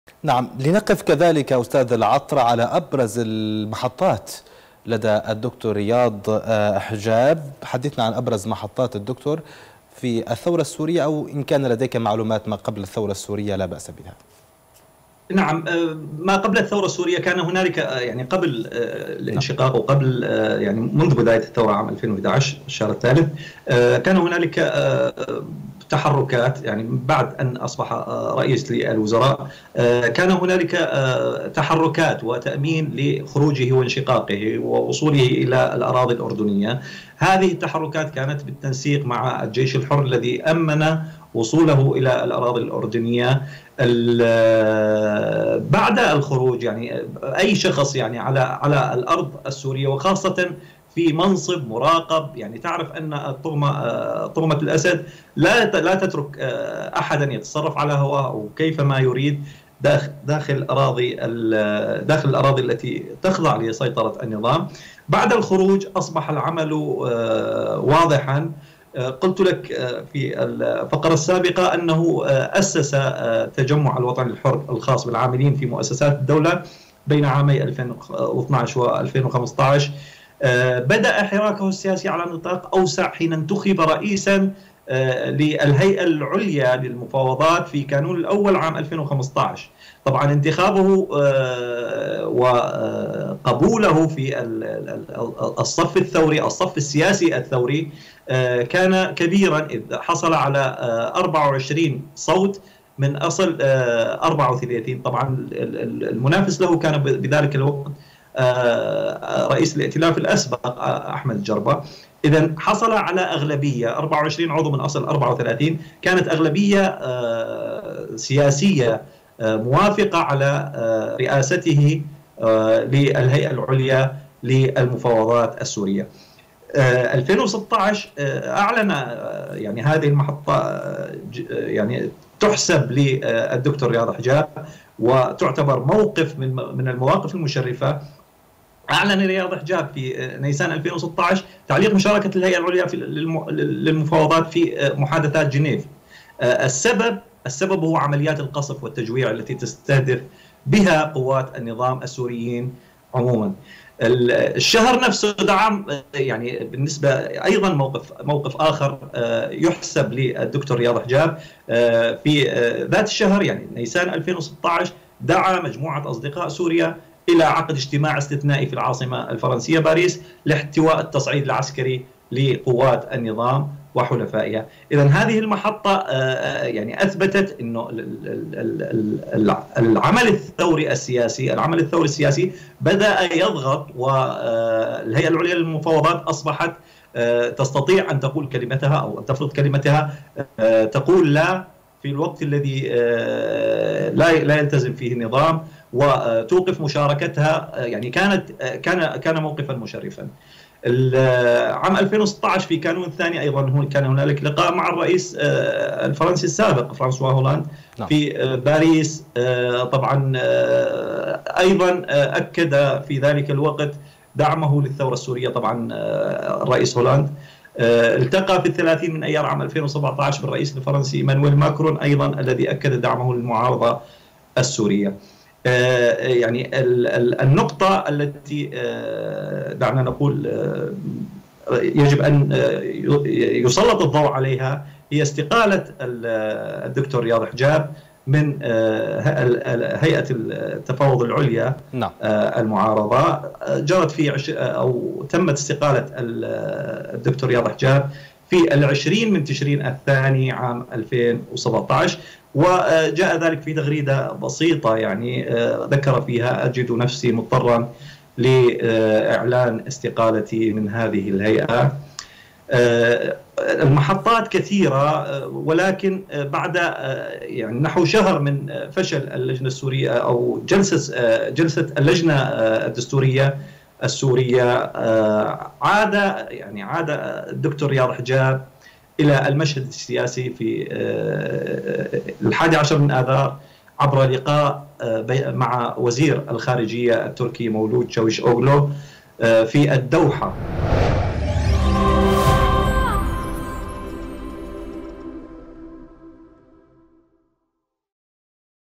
نعم، لنقف كذلك أستاذ العطر على أبرز المحطات لدى الدكتور رياض حجاب. حدثنا عن أبرز محطات الدكتور في الثورة السورية، أو إن كان لديك معلومات ما قبل الثورة السورية لا بأس بها. نعم، ما قبل الثورة السورية كان هنالك يعني قبل الانشقاق وقبل يعني منذ بداية الثورة عام 2011 الشهر الثالث كان هنالك تحركات، يعني بعد أن أصبح رئيس للوزراء كان هنالك تحركات وتأمين لخروجه وانشقاقه ووصوله إلى الأراضي الأردنية. هذه التحركات كانت بالتنسيق مع الجيش الحر الذي أمن وصوله إلى الأراضي الأردنية بعد الخروج. يعني أي شخص يعني على الأرض السورية، وخاصة في منصب مراقب، يعني تعرف أن طغمة الأسد لا تترك أحدا يتصرف على هواه أو كيفما يريد داخل الأراضي التي تخضع لسيطرة النظام. بعد الخروج أصبح العمل واضحا. قلت لك في الفقرة السابقة أنه أسس تجمع الوطن الحر الخاص بالعاملين في مؤسسات الدولة بين عامي 2012 و 2015. بدأ حراكه السياسي على نطاق أوسع حين انتخب رئيسا للهيئة العليا للمفاوضات في كانون الأول عام 2015. طبعا انتخابه وقبوله في الصف الثوري، الصف السياسي الثوري، كان كبيرا، إذ حصل على 24 صوت من أصل 34. طبعا المنافس له كان بذلك الوقت رئيس الائتلاف الأسبق أحمد الجربة. إذا حصل على أغلبية 24 عضو من أصل 34، كانت أغلبية سياسية موافقة على رئاسته للهيئة يعني للمفاوضات السورية. 2016 أعلن يعني هذه المحطة يعني تحسب للدكتور رياض حجاب وتعتبر موقف من المواقف المشرفة. أعلن رياض حجاب في نيسان 2016 تعليق مشاركة الهيئة العليا للمفاوضات في محادثات جنيف. السبب هو عمليات القصف والتجويع التي تستهدف بها قوات النظام السوريين عموما. الشهر نفسه دعم، يعني بالنسبة أيضا موقف آخر يحسب للدكتور رياض حجاب. في ذات الشهر يعني نيسان 2016 دعا مجموعة أصدقاء سوريا إلى عقد اجتماع استثنائي في العاصمة الفرنسية باريس لاحتواء التصعيد العسكري لقوات النظام وحلفائها. إذن هذه المحطة يعني أثبتت أنه العمل الثوري السياسي بدأ يضغط، والهيئة العليا للمفاوضات أصبحت تستطيع أن تقول كلمتها أو أن تفرض كلمتها، تقول لا في الوقت الذي لا يلتزم فيه النظام، وتوقف مشاركتها. يعني كان موقفا مشرفا. عام 2016 في كانون الثاني أيضا كان هنالك لقاء مع الرئيس الفرنسي السابق فرانسوا هولاند في باريس. طبعا أيضا أكد في ذلك الوقت دعمه للثورة السورية. طبعا الرئيس هولاند التقى في 30 من أيار عام 2017 بالرئيس الفرنسي إيمانويل ماكرون أيضا، الذي أكد دعمه للمعارضة السورية. يعني النقطة التي دعنا نقول يجب أن يسلط الضوء عليها هي استقالة الدكتور رياض حجاب من هيئة التفاوض العليا. المعارضة جرت في أو تمت استقالة الدكتور رياض حجاب في 20 من تشرين الثاني عام 2017، وجاء ذلك في تغريدة بسيطة يعني ذكر فيها: أجد نفسي مضطرا لإعلان استقالتي من هذه الهيئة. المحطات كثيرة، ولكن بعد يعني نحو شهر من فشل اللجنة السورية أو جلسة اللجنة الدستورية السورية، عاد الدكتور رياض حجاب إلى المشهد السياسي في 11 من آذار عبر لقاء مع وزير الخارجية التركي مولود شاويش أوغلو في الدوحة.